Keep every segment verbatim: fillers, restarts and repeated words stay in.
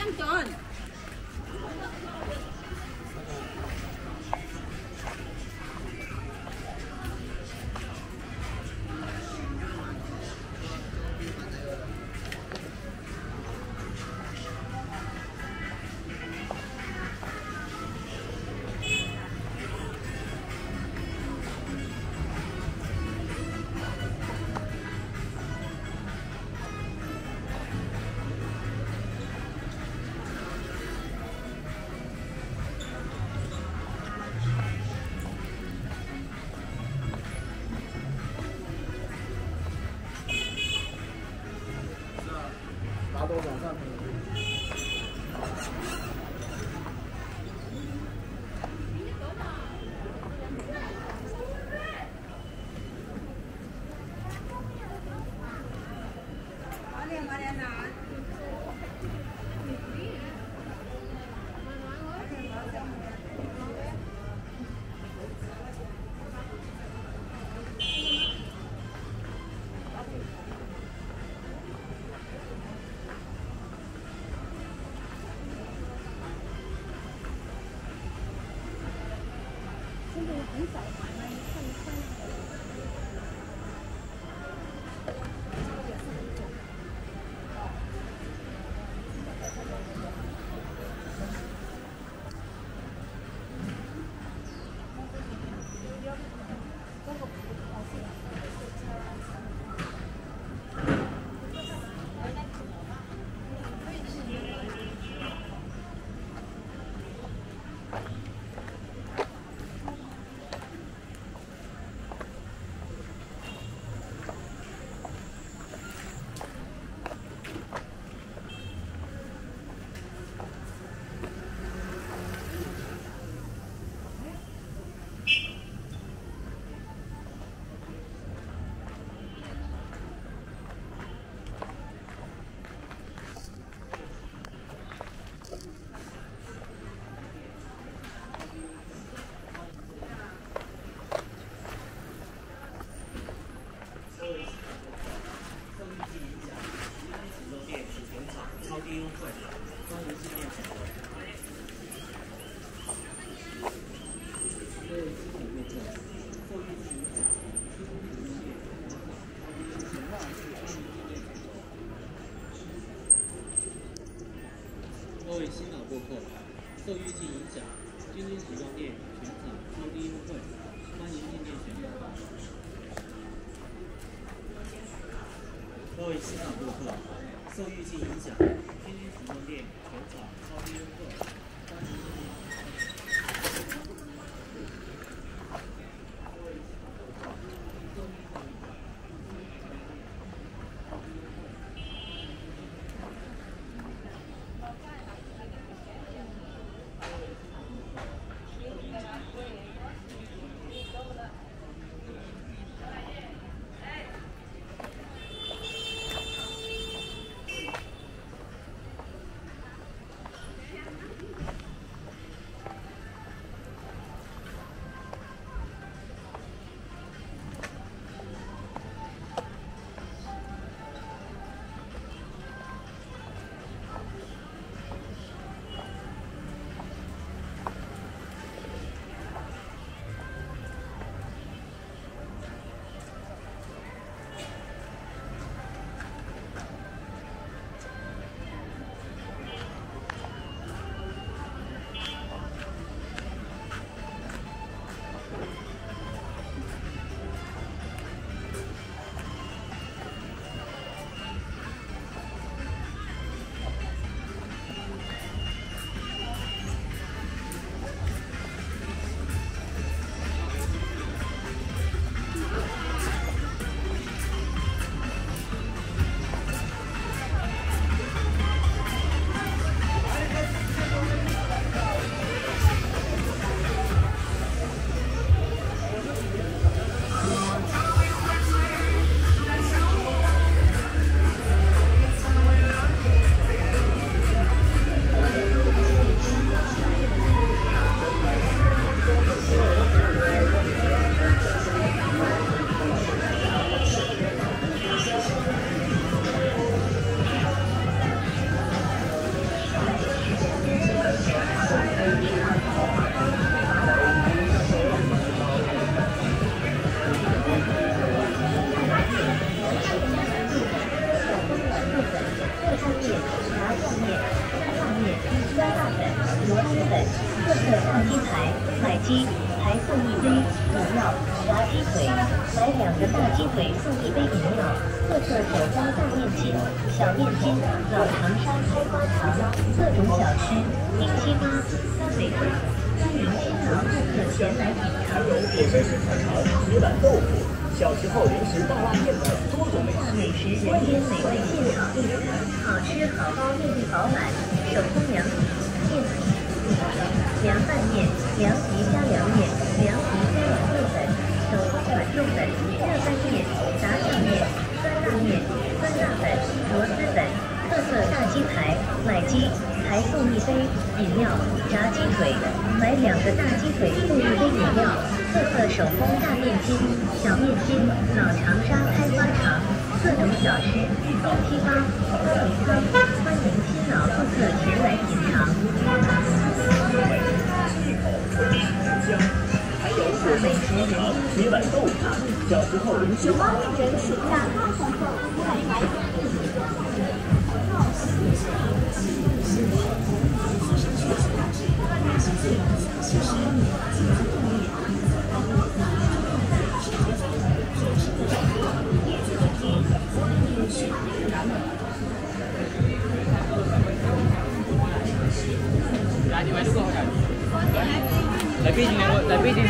Yang John。 拿多少上？ 快点快点拿！现在很少买卖，看一看。 超低优惠，欢迎纪念品。为基本面证，后运行奖，各位新老顾客，受预计影响，君君服装店全场超低优惠，欢迎进店选购。各位新老顾客。 受预计影响，君君服装店全场超低优惠，欢迎进店。 酱面、汤面、酸辣粉、螺蛳粉、特色炸鸡排、买鸡，还送一杯饮料；炸鸡腿，买两个大鸡腿送一杯饮料。特色手工大面筋、小面筋、老长沙开花肠，各种小吃，冰西瓜、三美分，欢迎新老顾客前来品尝。 铁山市特产铁板豆腐，小时候零食大辣面等多种美食。 美食人间美味现场一词，好吃好包面力饱满，手工凉皮、面皮、米皮、凉拌面、凉皮加凉面、凉皮加软豆粉、手工软豆粉、热干面、炸酱面、酸辣面、酸辣粉、螺蛳粉，特色大鸡排，买鸡还送一杯饮料；炸鸡腿，买两个大鸡腿送一杯饮料。特色手工大面筋、小面筋，老长沙开花肠，各种小吃，冰西瓜、酸梅汤，欢迎新老顾客前来品尝。 还有火烧烤肠、铁板豆腐，小时候零食。 花面人士大咖红豆，快来！ 来北京的我，来北京。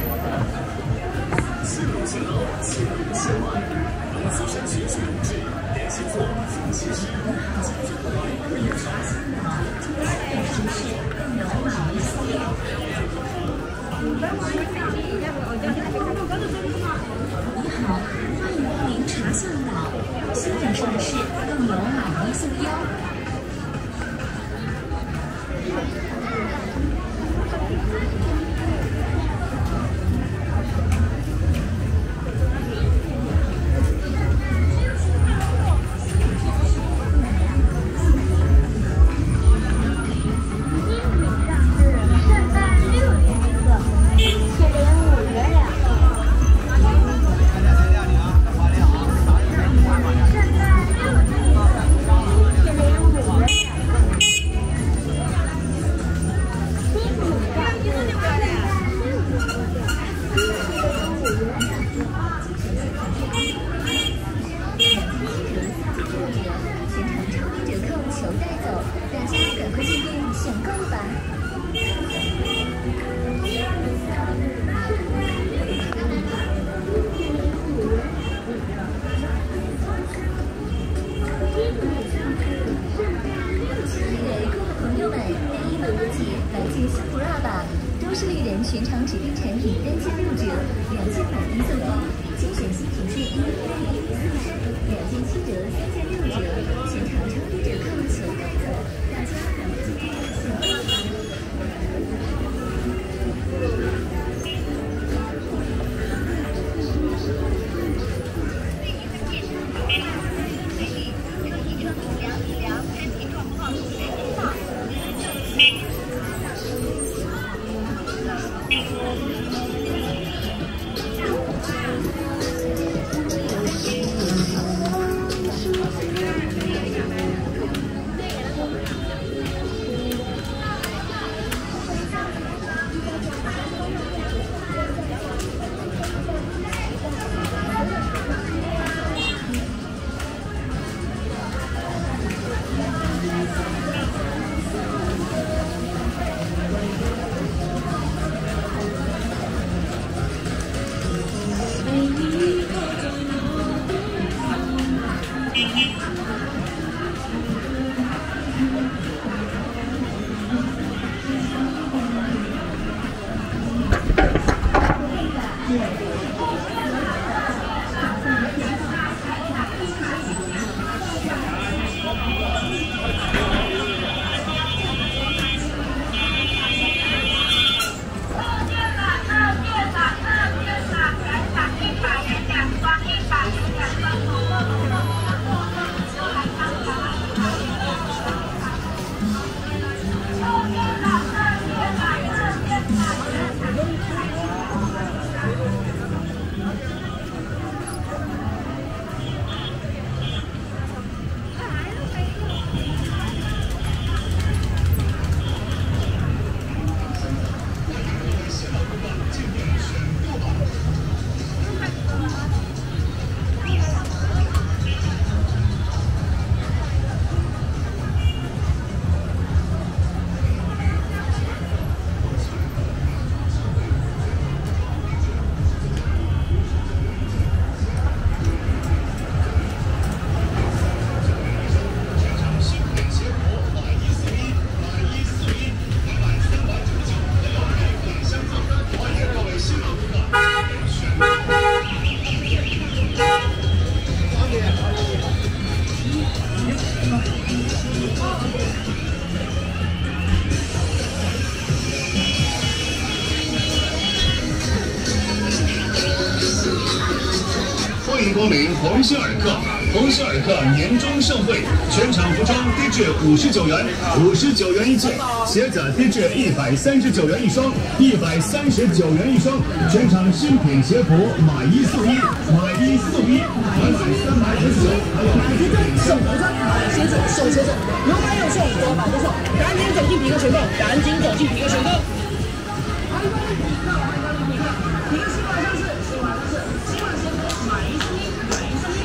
你好，欢迎光临茶向导，新品上市，更有买一送一哦。 是丽人全场指定产品单件六折，两件买一送一，精选新品睡衣、内衣、四十，两件七折，三件六折，全场超低折扣，求带走，大家赶快进店抢购吧！ 欢迎光临鸿星尔克，鸿星尔克年终盛会，全场服装低至五十九元，五十九元一件；鞋子低至一百三十九元一双，一百三十九元一双。全场新品鞋服买一送一，买一送一，满满三百九十九。还有买服装送服装，买鞋子送鞋子，有买有送，多买多送，赶紧走进皮革选购，赶紧走进皮革选购。欢迎光临皮革，欢迎光临皮革，皮革新款上市，新款上市，新款鞋服买一送一，买一送一。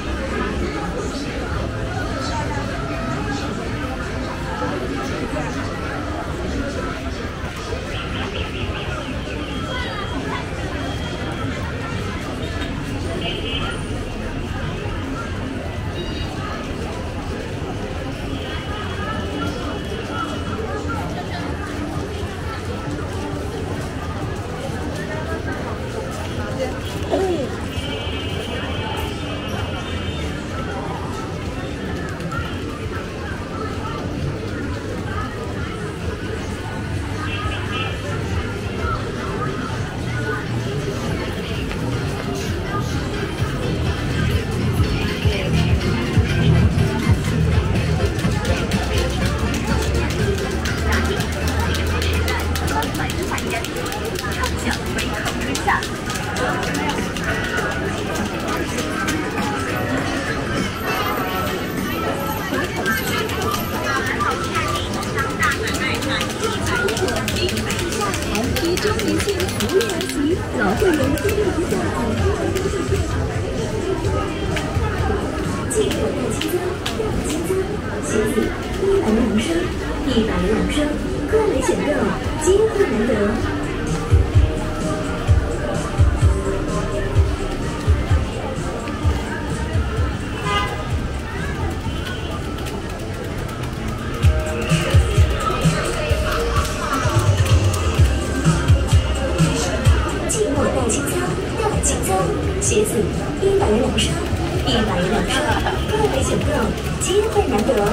鞋子一百元两双，一百元两双，各类选购，机会难得。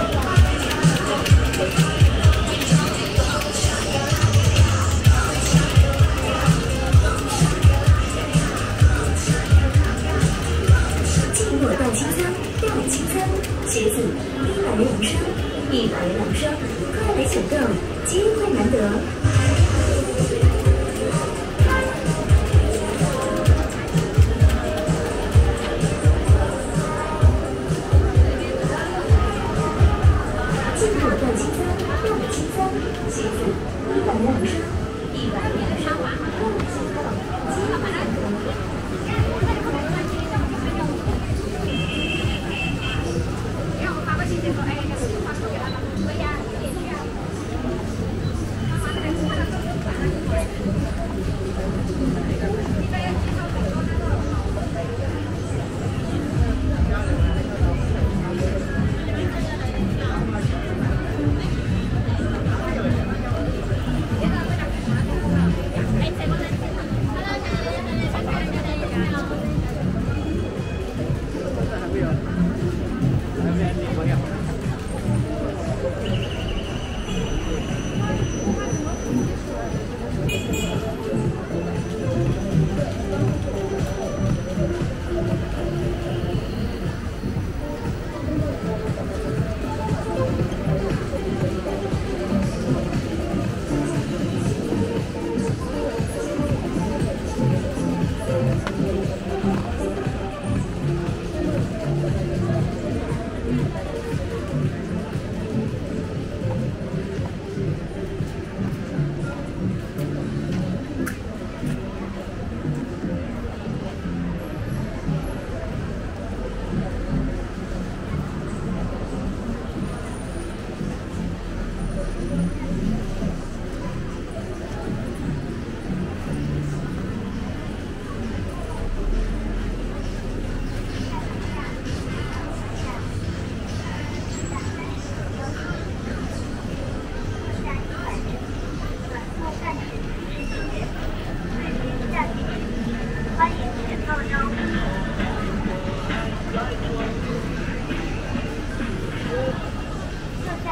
进货到清仓，到清仓，鞋子一百元两双，一百元两双，各类选购，机会难得。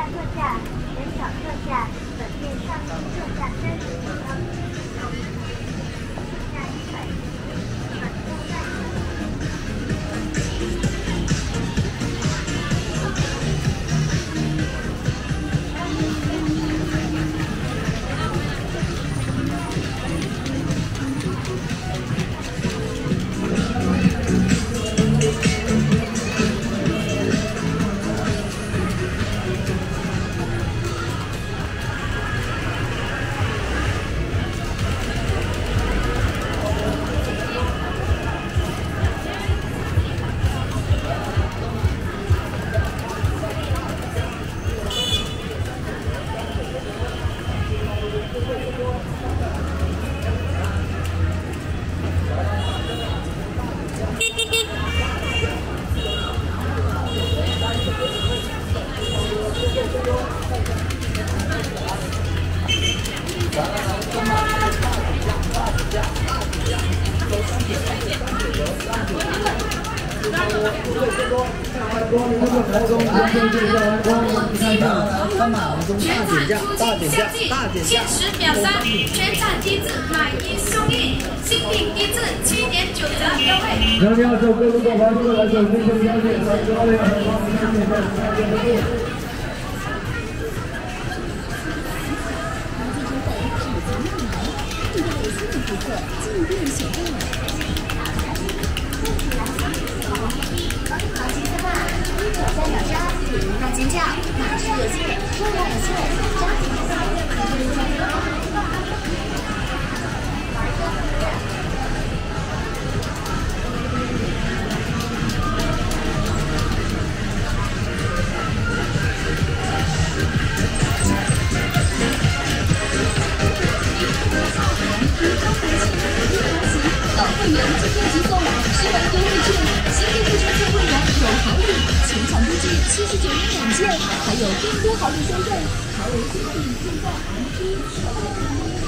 特价，人小特价，本店上市特价三十九元，特价一百元，本店在。 限时秒杀，全场低至买一送一，新品低至七点九折优惠。 两两手各路购房都来手，非常了解，来九二零很高兴看见在三店的店。 大尖叫，马上有限，数量有限，抓紧来扫！老会员今天即送十元优惠券，新店铺注册会员有好礼，全场低至七十九元两件，还有更多好礼相赠，潮流新品尽在 M P。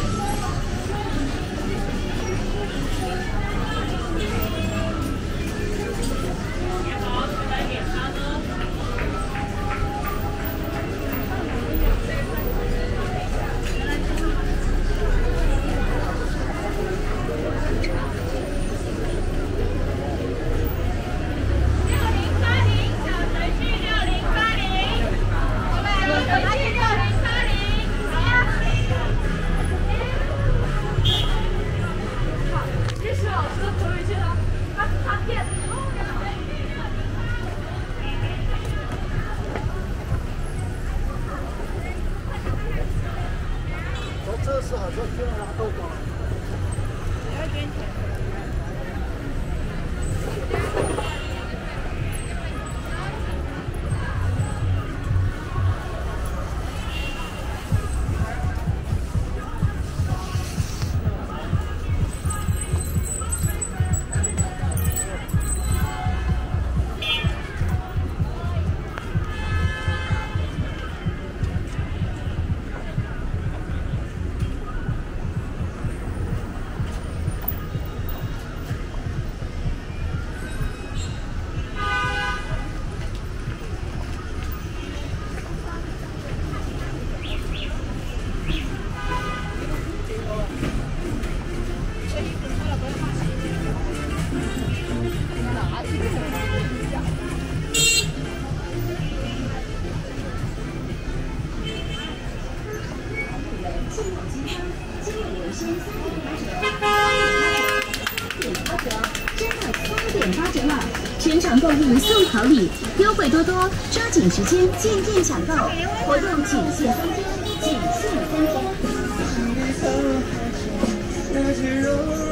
这是好像这样豆腐。 要捐钱。 全场购物送好礼，优惠多多，抓紧时间进店抢购，活动仅限三天，仅限三天。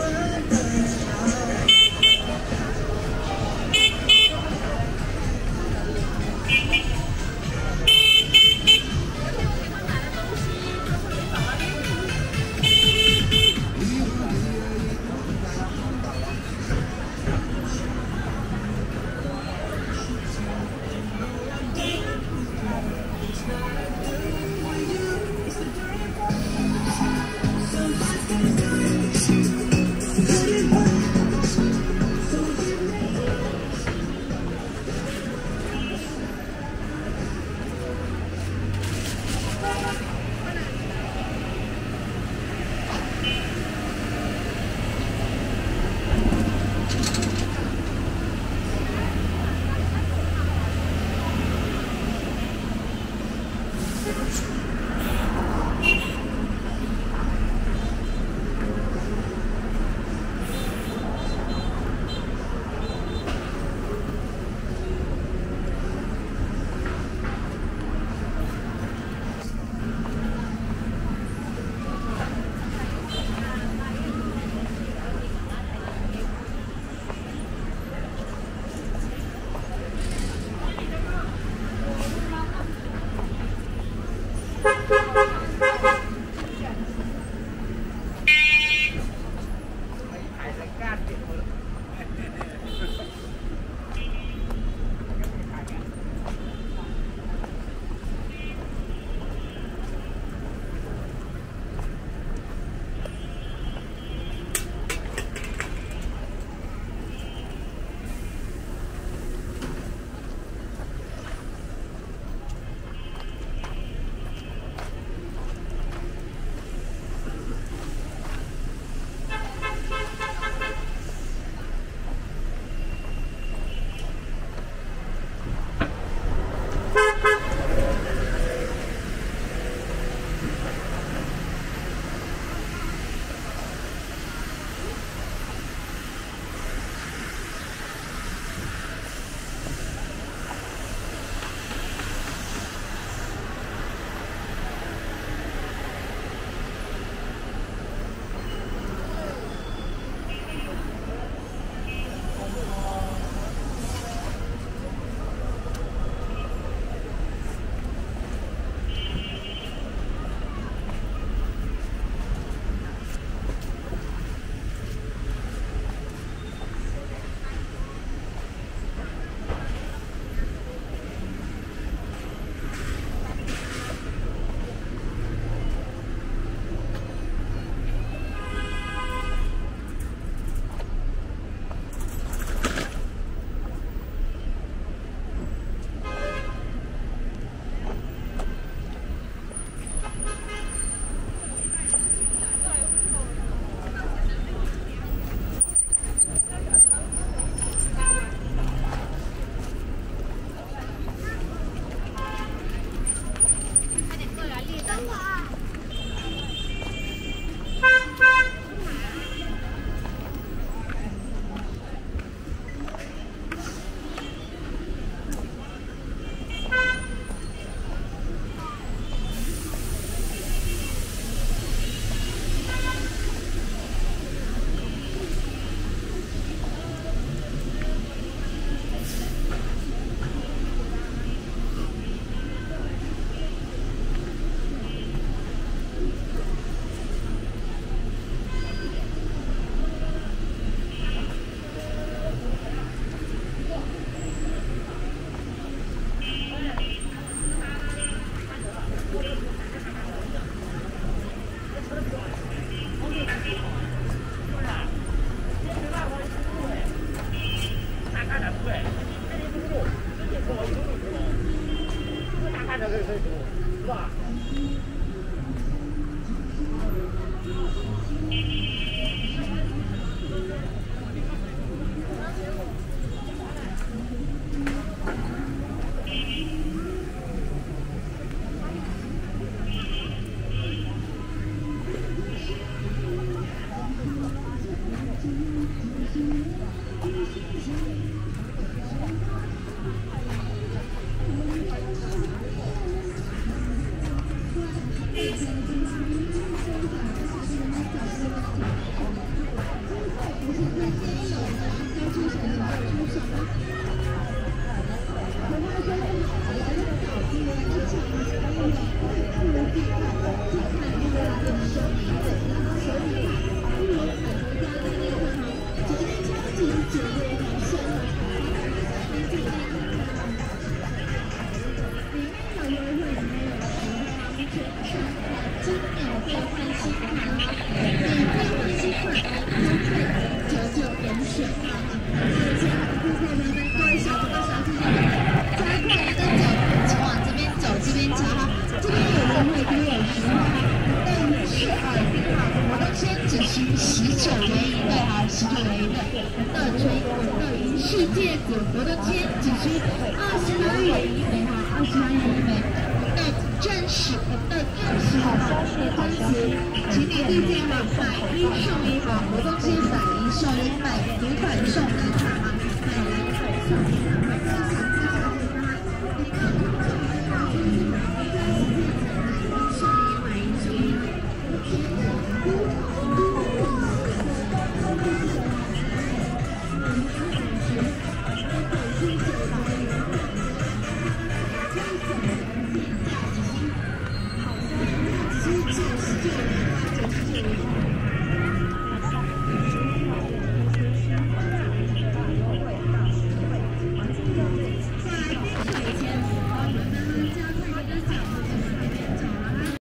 二十元一杯哈，二十元一杯。那正式第一件哈，买一送一哈，活动先买一送一，买五款送一款哈，买两款送一款。